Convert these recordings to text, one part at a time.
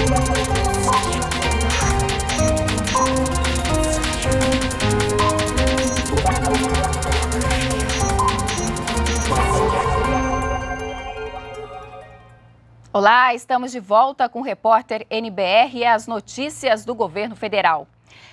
Olá, estamos de volta com o repórter NBR e as notícias do governo federal.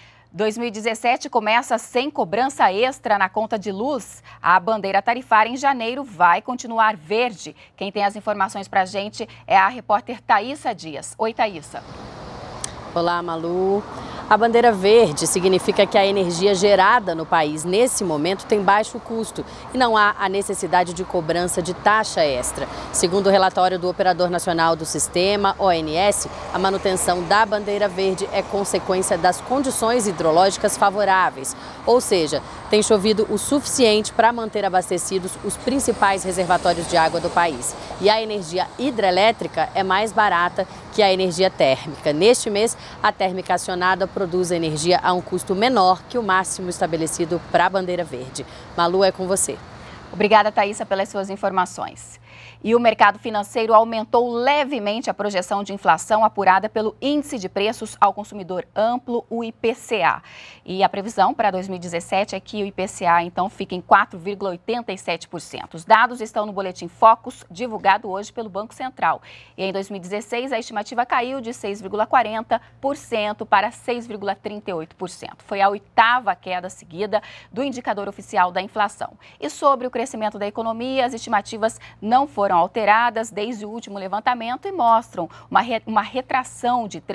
2017 começa sem cobrança extra na conta de luz. A bandeira tarifária em janeiro vai continuar verde. Quem tem as informações para a gente é a repórter Thaísa Dias. Oi, Thaísa. Olá, Malu. A bandeira verde significa que a energia gerada no país nesse momento tem baixo custo e não há a necessidade de cobrança de taxa extra. Segundo o relatório do Operador Nacional do Sistema, ONS, a manutenção da bandeira verde é consequência das condições hidrológicas favoráveis, ou seja, tem chovido o suficiente para manter abastecidos os principais reservatórios de água do país. E a energia hidrelétrica é mais barata que a energia térmica. Neste mês, a térmica acionada produz energia a um custo menor que o máximo estabelecido para a bandeira verde. Malu, é com você. Obrigada, Thaísa, pelas suas informações. E o mercado financeiro aumentou levemente a projeção de inflação apurada pelo Índice de Preços ao Consumidor Amplo, o IPCA. E a previsão para 2017 é que o IPCA, então, fique em 4,87%. Os dados estão no Boletim Focus, divulgado hoje pelo Banco Central. E em 2016, a estimativa caiu de 6,40% para 6,38%. Foi a 8ª queda seguida do indicador oficial da inflação. E sobre o crescimento da economia, as estimativas não foram alteradas desde o último levantamento e mostram uma retração de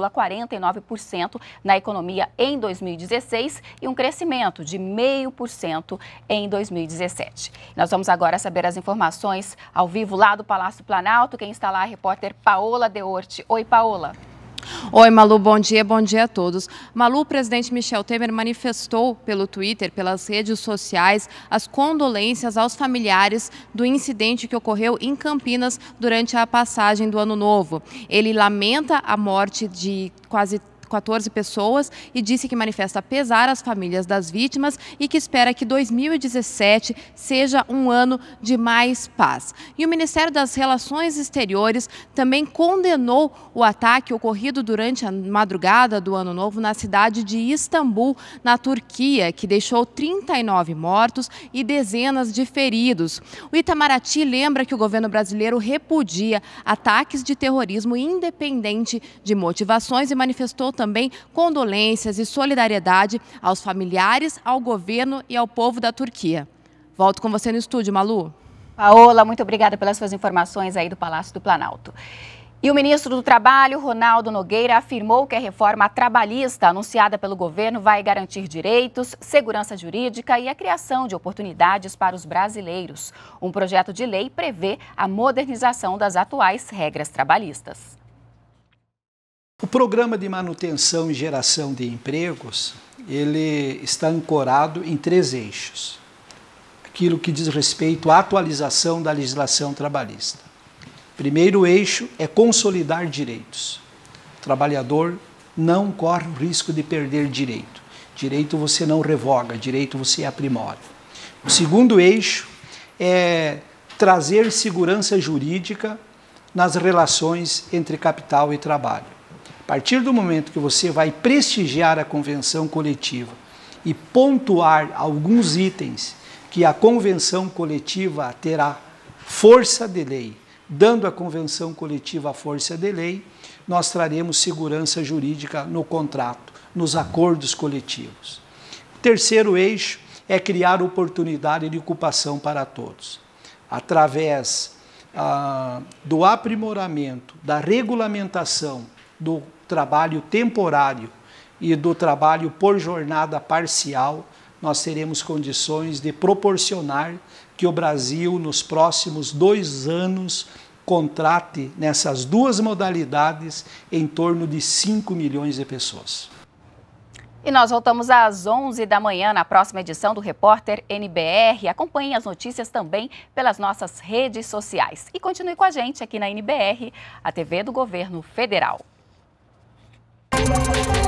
3,49% na economia em 2016 e um crescimento de 0,5% em 2017. Nós vamos agora saber as informações ao vivo lá do Palácio do Planalto. Quem está lá é a repórter Paola Deorte. Oi, Paola. Oi, Malu, bom dia a todos. Malu, o presidente Michel Temer manifestou pelo Twitter, pelas redes sociais, as condolências aos familiares do incidente que ocorreu em Campinas durante a passagem do Ano Novo. Ele lamenta a morte de quase 14 pessoas e disse que manifesta pesar às famílias das vítimas e que espera que 2017 seja um ano de mais paz. E o Ministério das Relações Exteriores também condenou o ataque ocorrido durante a madrugada do Ano Novo na cidade de Istambul, na Turquia, que deixou 39 mortos e dezenas de feridos. O Itamaraty lembra que o governo brasileiro repudia ataques de terrorismo independente de motivações e manifestou também condolências e solidariedade aos familiares, ao governo e ao povo da Turquia. Volto com você no estúdio, Malu. Paola, muito obrigada pelas suas informações aí do Palácio do Planalto. E o ministro do Trabalho, Ronaldo Nogueira, afirmou que a reforma trabalhista anunciada pelo governo vai garantir direitos, segurança jurídica e a criação de oportunidades para os brasileiros. Um projeto de lei prevê a modernização das atuais regras trabalhistas. O programa de manutenção e geração de empregos, ele está ancorado em 3 eixos. Aquilo que diz respeito à atualização da legislação trabalhista. Primeiro eixo é consolidar direitos. O trabalhador não corre o risco de perder direito. Direito você não revoga, direito você aprimora. O segundo eixo é trazer segurança jurídica nas relações entre capital e trabalho. A partir do momento que você vai prestigiar a convenção coletiva e pontuar alguns itens que a convenção coletiva terá força de lei, dando à convenção coletiva a força de lei, nós traremos segurança jurídica no contrato, nos acordos coletivos. O terceiro eixo é criar oportunidade de ocupação para todos, através do aprimoramento, da regulamentação do trabalho temporário e do trabalho por jornada parcial, nós teremos condições de proporcionar que o Brasil, nos próximos 2 anos, contrate nessas 2 modalidades em torno de 5 milhões de pessoas. E nós voltamos às 11 da manhã na próxima edição do Repórter NBR. Acompanhe as notícias também pelas nossas redes sociais. E continue com a gente aqui na NBR, a TV do Governo Federal.